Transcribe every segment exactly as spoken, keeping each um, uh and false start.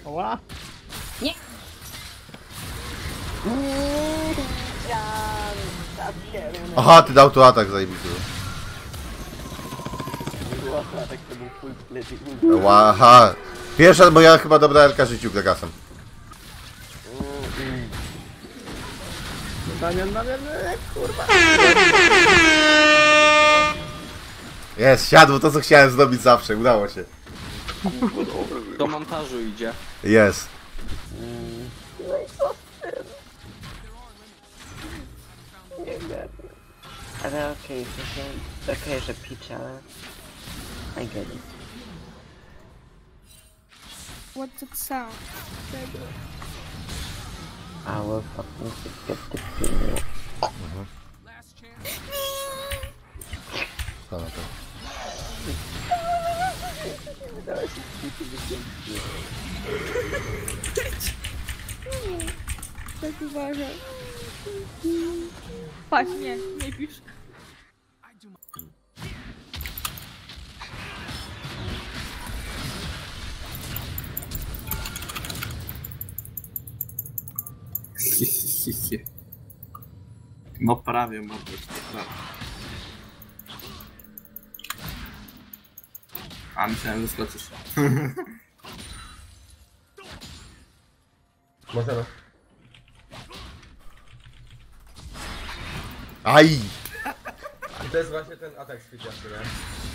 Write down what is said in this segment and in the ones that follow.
Oła! Nie! Aha, ty dał tu atak zajebisty. Tak to był full plety. Aha. Pierwsza, bo ja chyba dobra Elka życiu Gregasem. Damian, Damian, kurwa. Jest, siadło to co chciałem zrobić zawsze, udało się. Do montażu idzie. Jest. Ale okej, okay, okej, że pitch, ale... I get it. What's that sound? I will fucking get the feeling. Co na to? Tak uważaj. Patrz, nie, nie pisz. No prawie, mordo, prawie. A myślałem, że skoczysz. Możemy. Aj! I to jest właśnie ten atak z Fidjasy, nie?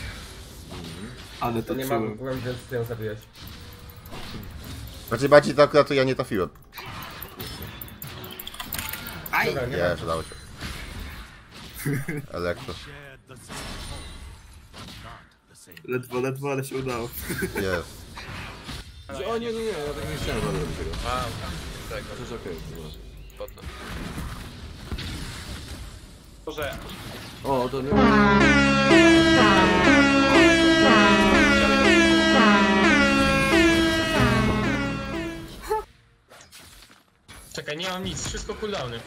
Ale To to nie mam czułem. byłem, więc ty ją zabiłeś. Znaczy bardziej to akurat to ja nie trafiłem. Aj! Dobra, nie ma. Nie, udało się. Elektro. Ledwo, ledwo, ale się udało. Jest. O nie, nie, nie, ja tak nie chciałem zrobić tego. A, tego. To jest okej. Okay. Potem. Może... O, to nie... Czekaj, nie mam nic, wszystko cooldowny.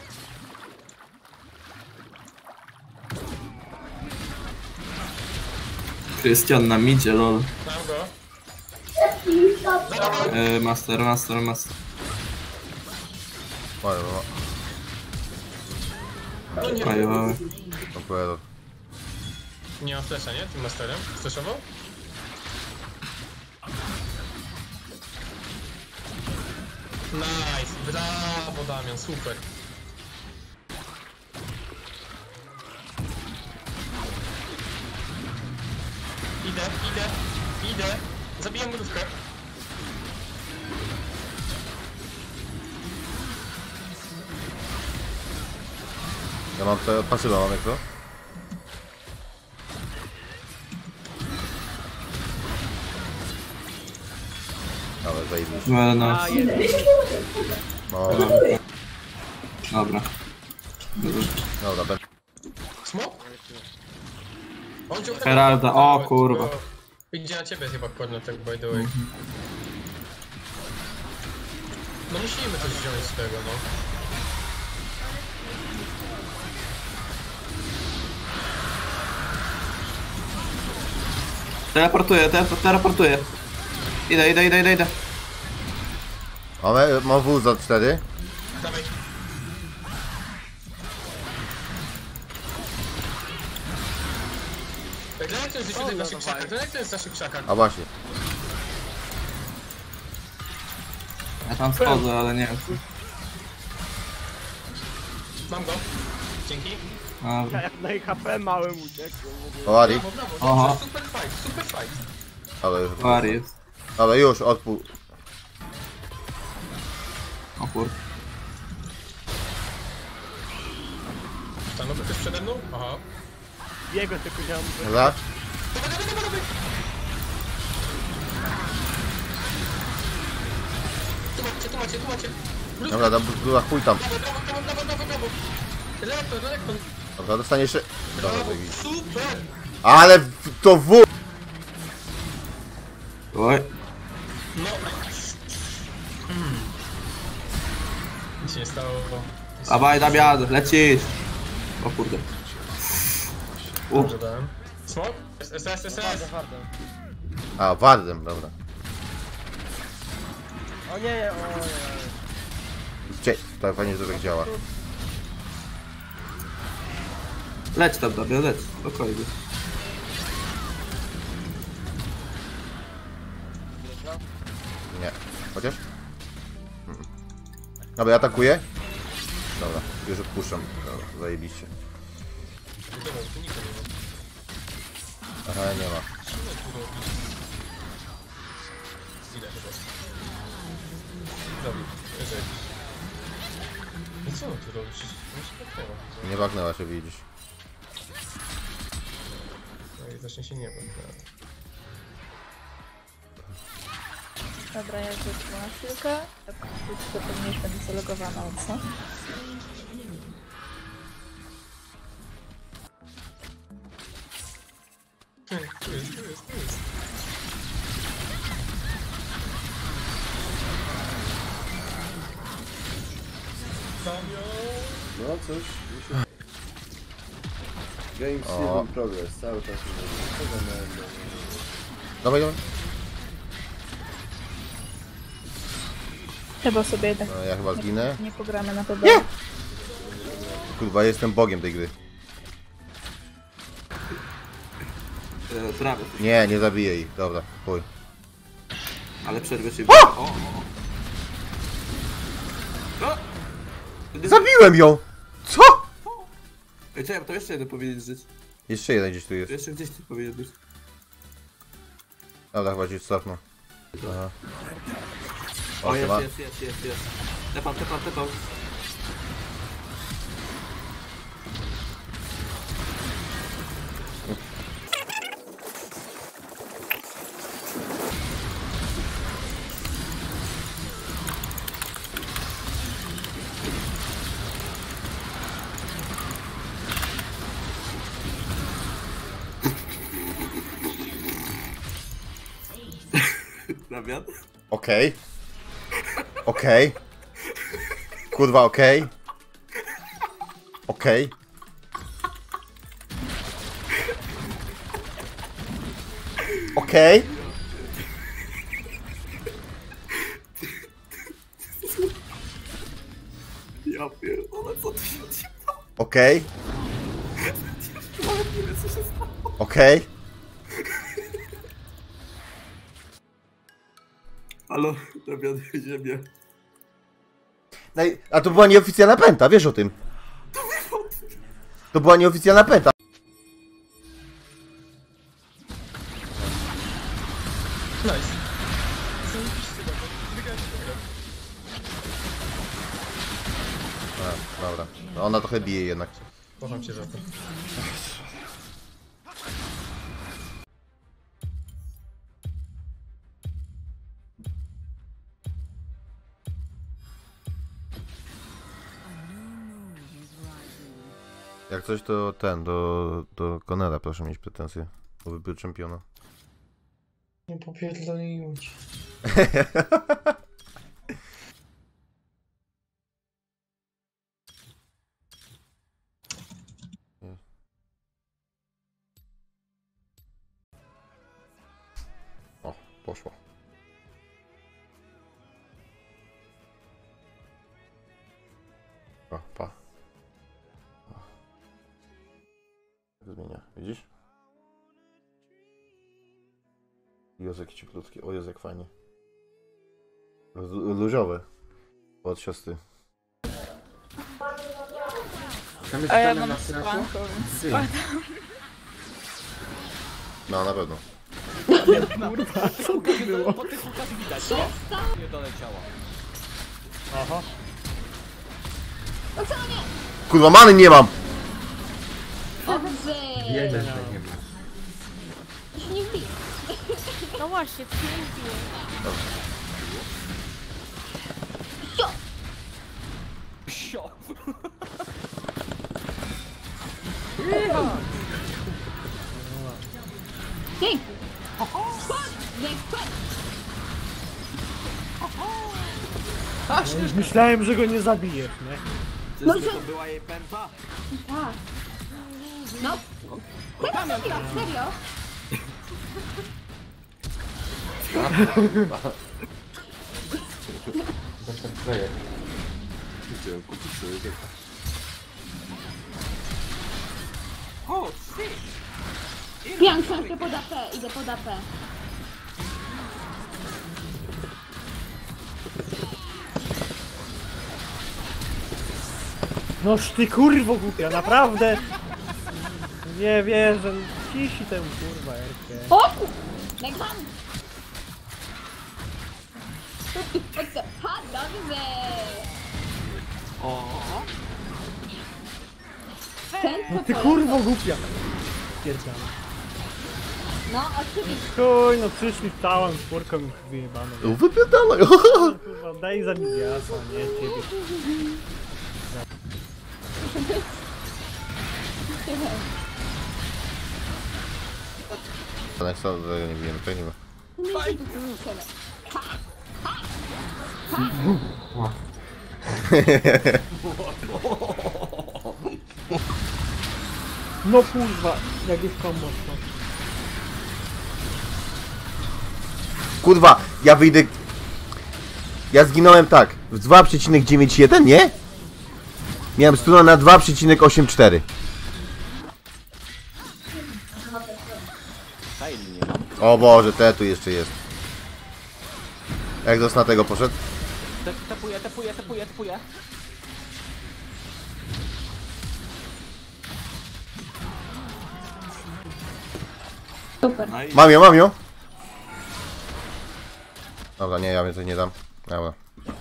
Krystian na midzie, lol. Mam go. E, master, master, master. Oj, no, No nie, Oj, oj. no, nie mam flesza, nie? Tym masterem? Flashował? Nice, brawo Damian, super. Idę, idę, idę. Zabijam mrówkę. ja mam to, pasywę mam jak to? Ale zajebiście. Well, no. No, Dobra. dobra, ben... Smok? On cię Heralda, o kurwa. Idzie na ciebie chyba kornetek, by the way. No musimy coś wziąć z tego, no. Teleportuję, te, teleportuję. Idę, idę, idę, idę, idę. Mamy, mam wóz za cztery. Dawaj. Jak to jest w naszych krzakach? Jak to jest w naszych krzakach? A właśnie. Ja tam schodzę, ale nie wiem. Mam go. Dzięki. Dobra. Jak na ich H P małym uciekł. O, Ari. Brawo, brawo. Aha. Dobrze, super fight, super fight. Ale, Wary jest. ale już, odpół. O kur... Tam no ktoś przede mną? Aha. Jego tylko działam. Dobra? Tu macie, tu macie, tu macie. Blue, Dobra, tam była chuj tam. brawo, brawo, brawo, brawo, brawo, brawo. Lektor, lektor. Dobra, dostaniesz... Dobra, Brawo, zajebiście. super. Ale w- to w... Oj. No. Hmm. Nic się nie stało, bo... Dawaj, Damian, lecisz. O kurde. U, Dobrze dałem. Smok? S S, S S. A, Wardem, dobra. O nie, o nie. Cie... Tak fajnie, że tak działa. Leć tam, Damian, leć. Spokojnie. Nie. Chociaż? Mm. Dobra, atakuję? Dobra, już odpuszczam. Dobra, zajebiście. Aha, nie ma. Idę chyba. Robi, jeżeli. I co on tu robi? Przecież on się pokrywa. Nie bagnęła się, widzisz. No i zacznie się niebo. Dobra, ja zeszłam na chwilkę. Tak, to pewnie już będę zalogowana mocno. Hmm, tu jest, tu jest, tu jest. No coś, mi się... Game O. Seven Progress, cały czas nie wiem. Co za menda. Dawaj, dawaj. Chyba sobie jednak No, ja chyba zginę. nie pogramy na pewno. Nie! Kurwa, jestem bogiem tej gry. E, prawie. Nie, nie zabiję ich. Dobra, chuj. Ale przerwę się... O! O! O! Zabiłem ją! Co? Ej, czekaj, to jeszcze jeden powinien żyć. Jeszcze jeden gdzieś tu jest. Jeszcze gdzieś tu powinien być. Dobra, chyba się cofnął. Aha. O, O, jest, chyba. jest, jest, jest, jest. Tepam, tepam, tepam. Damian? Okej. Okej. Kurwa, okej. Okej. Okej. Ja pierdolę, co tu się dzieje? Okej. Nawet nie wiem, co się stało. Okej. Halo, Damian, ziemię. No i- A to była nieoficjalna pęta, wiesz o tym? To była nieoficjalna pęta. Nice. Zajebiście dobra. Wygrać, wygrać. A, dobra. No ona trochę bije jednak. Kocham cię za to. Jak coś to ten, do, do Conera proszę mieć pretensje. Bo wybił czempiona. Nie popierdoliłem cię. O, poszło. O, pa. O. Zmienia, widzisz? Józek cieplutki, o Józek fajnie. Lu- Luziowe. Od siostry. Tam jest A ja pełno mam na flashu? spanką, więc Ty. spadam. No, na pewno. Po tych łukach widać, nie? Nie doleciała. Aha. Kurwa, many nie mam! Jeden, że nie ma. No właśnie, to nie mówiłem. Sio! Już myślałem, że go nie zabijesz, nie? Czyżby to była jej pęta? Tak. No. Serio, serio. Chciałem kupić sobie tak. O, shit! Piam książkę pod A P, idę pod A P. Noż ty kurwo głupia, naprawdę! Nie wierzę, ciśnij tę kurwa Erkę. O kur... Megman! Ha, dobrze! O, Ten No co ty to kurwo głupia! Pierdolę. No, oczywiście. Chuj, no przyszli całą czwórką już wyjebane. No wypierdalaj! Kurwa, daj za midiasa, nie ciebie. Tak co, nie wiem, to nie ma. Nie tu musimy. No kurwa, jakieś tam mocno. Kurwa, ja wyjdę... Ja zginąłem tak, w dwa przecinek dziewięć jeden, nie? Miałem stuna na dwa przecinek osiemdziesiąt cztery. Kaili nie mam. O Boże, te tu jeszcze jest. Jak dos na tego poszedł? Te, tepuję, tepuję, tepuję, tepuję. Super. no i Mam ją, mam ją! Dobra, nie, ja więcej nie dam. Dobra.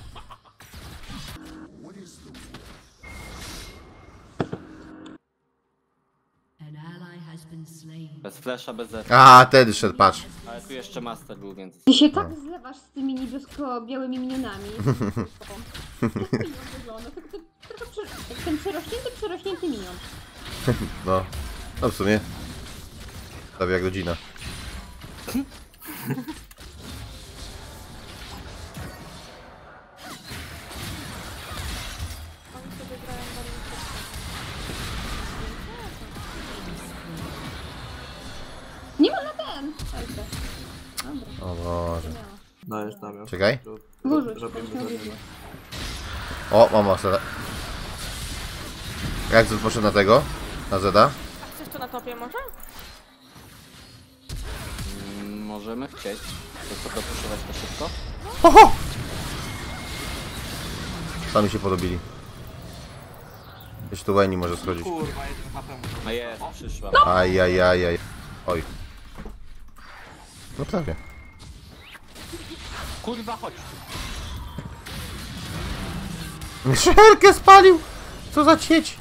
Bez flasha, bez zeta. A, wtedy szedł, patrz. Ale tu jeszcze master był, więc... Ty się tak zlewasz z tymi niebiesko-białymi minionami. Tak minion wygląda, tak, tak, trochę prze- jak ten przerośnięty, przerośnięty minion. No. No w sumie. Prawie jak rodzina. Nie ma na ten! Elkę. Dobra, O Boże. miała. dajesz tam ją. Czekaj. Wyrzuć, Robimy, proszę, robimy. wyrzuć. O, mam masę. Jak to poszedł na tego? Na Zeda? Chcesz to na topie może? Mm, możemy chcieć. To co, dopuszować to szybko? Oho! Sami się podobili. Jeszcze tu Wayne może schodzić. Kurwa, jeden H P mu. No jest, przyszła. Ajajajaj. Oj. No prawie. Kurwa, chodź. Szerkę spalił! Co za cieć!